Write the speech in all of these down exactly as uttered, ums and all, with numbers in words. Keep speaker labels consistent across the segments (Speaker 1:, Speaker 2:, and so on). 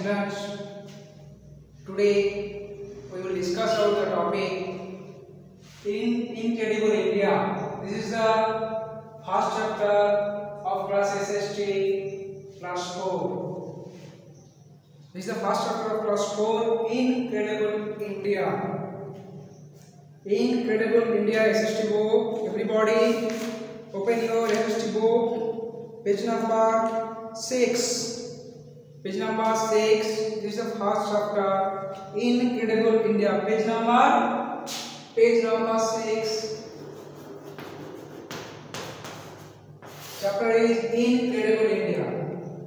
Speaker 1: students, today we will discuss about the topic in Incredible India. This is the first chapter of class S S T class four. This is the first chapter of class four, Incredible India. Incredible India S S T book. Everybody open your S S T book, page number six. Page number six. This is the first chapter, Incredible India. Page number, page number six. Chapter is Incredible India.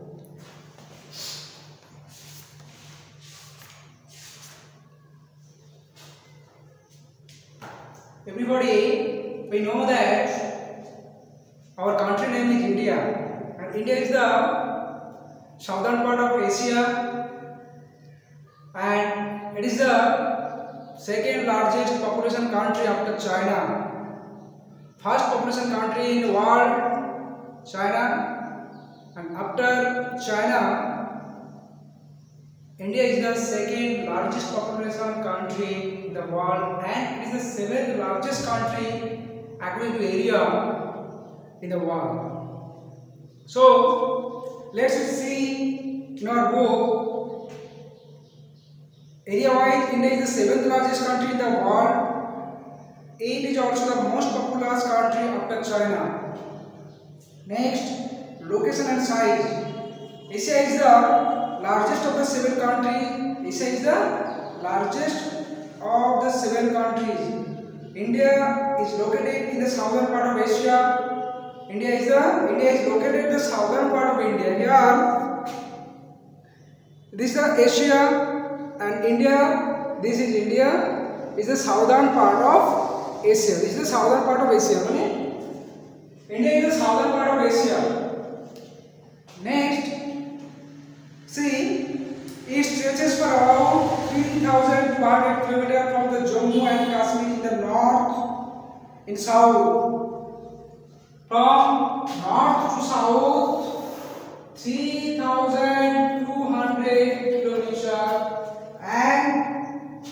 Speaker 1: Everybody, we know that our country name is India, and India is the southern part of Asia, and it is the second largest population country after China. First population country in the world, China, and after China, India is the second largest population country in the world, and it is the seventh largest country according to area in the world. So let's see in our book, area wise India is the seventh largest country in the world. It is also the most populous country after China. Next, location and size. Asia is the largest of the seven countries. Asia is the largest of the seven countries. India is located in the southern part of Asia. India is the India is located in the southern part of India. Here, this is the Asia, and India. This is India. Is the southern part of Asia. This is the southern part of Asia. Okay? India is the southern part of Asia. Next, see, it stretches for around three thousand two hundred kilometers from the Jammu and Kashmir in the north, in south. From north to south, three thousand two hundred kilometers, and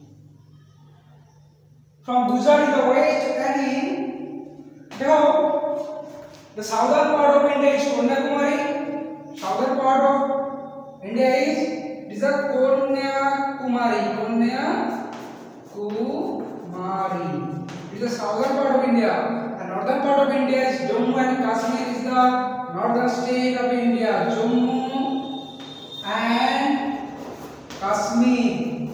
Speaker 1: from Gujarat in the west, and in the, the southern part of India is Kanyakumari. Southern part of India is, is the Kanyakumari. Kanyakumari. It is the southern part of India. Northern part of India is Jammu and Kashmir is the northern state of India. Jammu and Kashmir.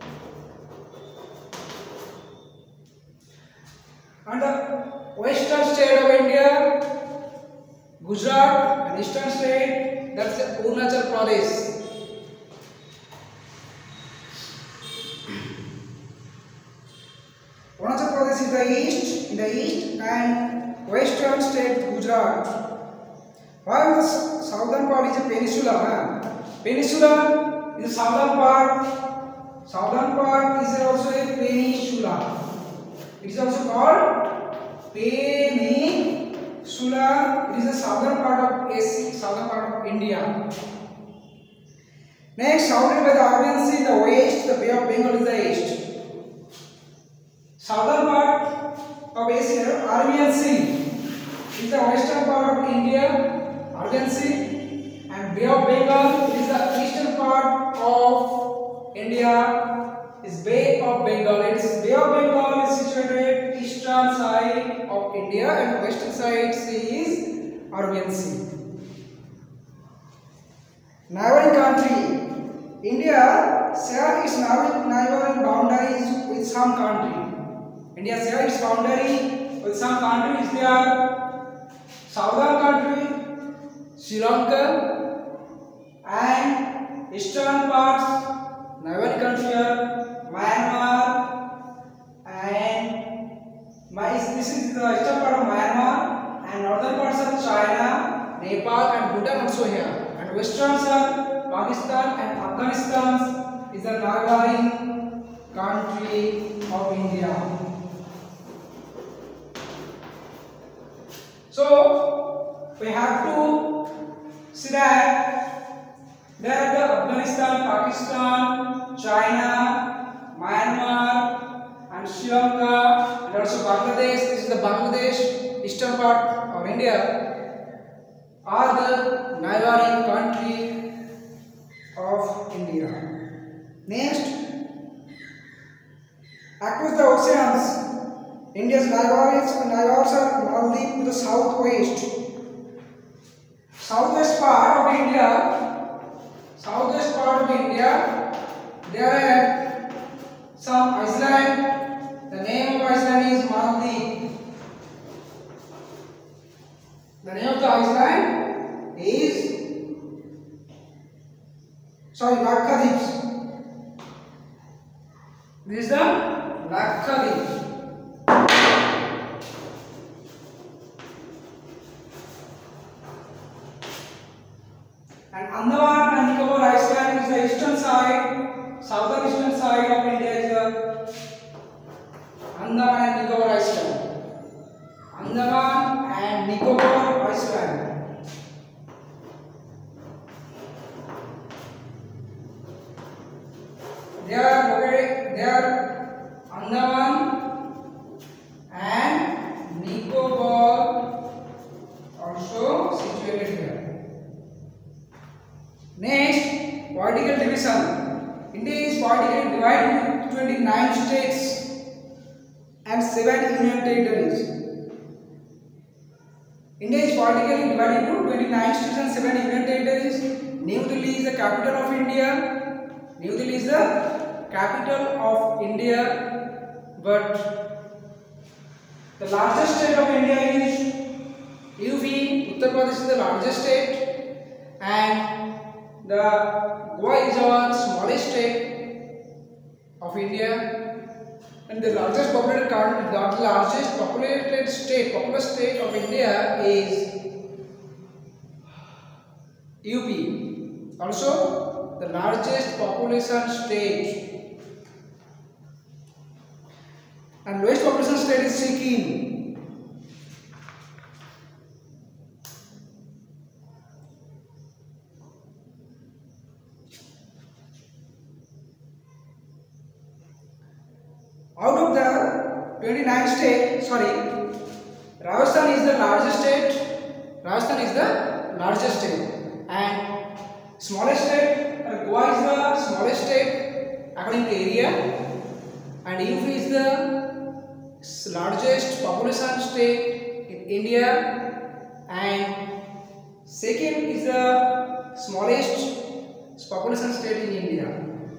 Speaker 1: And the western state of India, Gujarat, and eastern state, that's Arunachal Pradesh. Arunachal Pradesh is the east, in the east, and western state Gujarat. While the southern part is a peninsula. Huh? Peninsula is the southern part. Southern part is also a peninsula. It is also called peninsula. It is the southern part of Asia, southern part of India. Next, surrounded by the Arabian Sea in the west, the Bay of Bengal is the east. Southern part of Asia, Arabian Sea, is the western part of India, Arabian Sea, and Bay of Bengal is the eastern part of India, is Bay of Bengal. It is Bay of Bengal is situated eastern side of India, and western side sea is Arabian Sea. Neighboring country, India shares its neighboring boundaries with some country. India shares its boundary with some countries. They are southern country, Sri Lanka, and eastern parts, neighboring country are Myanmar, and this is the eastern part of Myanmar, and northern parts are China, Nepal, and Bhutan also here, and westerns are Pakistan and Afghanistan is the neighboring country of India. So we have to see that there the Afghanistan Afghanistan, Pakistan, China, Myanmar, and Sri Lanka, and also Bangladesh. This is the Bangladesh, eastern part of India, are the neighboring country of India. Next, across the oceans, India's neighbors neighbors are Maldives to the southwest. Southwest part of India, southwest part of India, there are some island. The name of island is Maldives. The name of the island is sorry Lakshadweep. This is the Lakshadweep. And Andaman and Nicobar Island is the eastern side, southern eastern side of India is the Andaman and Nicobar Island. Andaman and Nicobar Island. They are located, they are Andaman and Nicobar also situated here. Next, political division. India is politically divided into twenty-nine states and seven union territories. India is politically divided into twenty-nine states and seven union territories. New Delhi is the capital of India. New Delhi is the capital of India, but the largest state of India is U P. Uttar Pradesh is the largest state, and the Goa is our smallest state of India, and the largest populated country, the largest populated state, populous state of India is U P. Also, the largest population state, and lowest population state is Sikkim. Out of the twenty-nine states, sorry, Rajasthan is the largest state. Rajasthan is the largest state, and smallest state, uh, Goa is the smallest state according to area, and U P is the largest population state in India, and Sikkim is the smallest population state in India.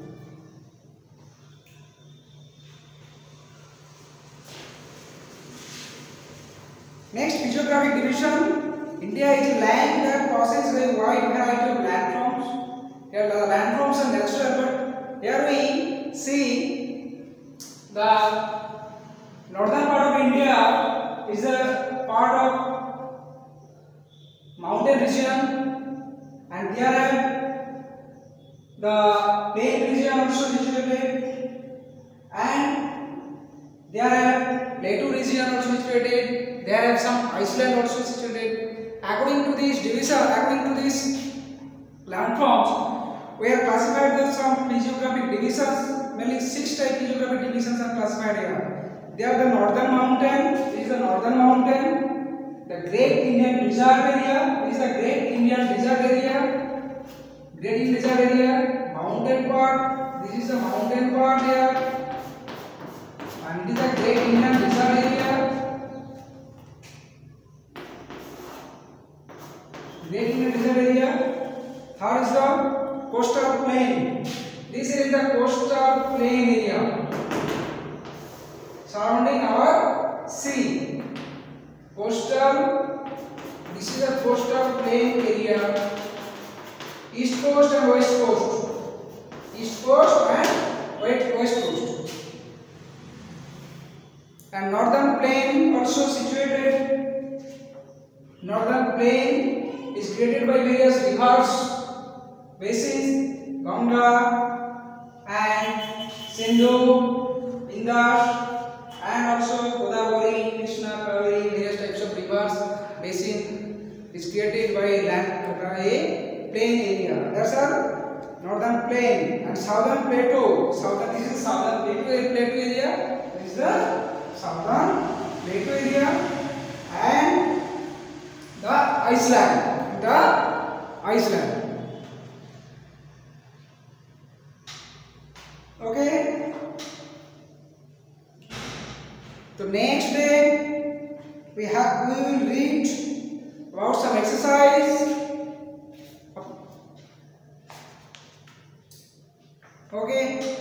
Speaker 1: Next, physiographic division. India is a land that possesses a wide variety of landforms. Here the landforms are natural, but here we see the northern part of India is a part of mountain region, and there are the plain region also situated, and there are plateau region also situated. There are some island also situated. According to this division, according to these landforms, we have classified the some physiographic divisions. Mainly six type physiographic divisions are classified here. They are the northern mountain. This is the northern mountain. The Great Indian Desert area. This is the Great Indian Desert area. Great Indian Desert area. Mountain part. This is the mountain part here. And it is the Great Indian Desert area. Great Indian Desert area. Third is the coastal plain. This is the coastal plain area surrounding our sea. Coastal. This is the coastal plain area. East coast and west coast. East coast and west coast. And northern plain also situated. Northern plain is created by various rivers, basins, Ganga and Sindhu, Indus, and also Godavari, Krishna, Kaveri, various types of rivers. Basin is created by land, a plain area. That's all. northern plain and southern plateau. Southern, this is southern plateau, plateau area. This is the southern plateau area and the Iceland. The Iceland. Okay. So next day we have we will read about some exercise. Okay.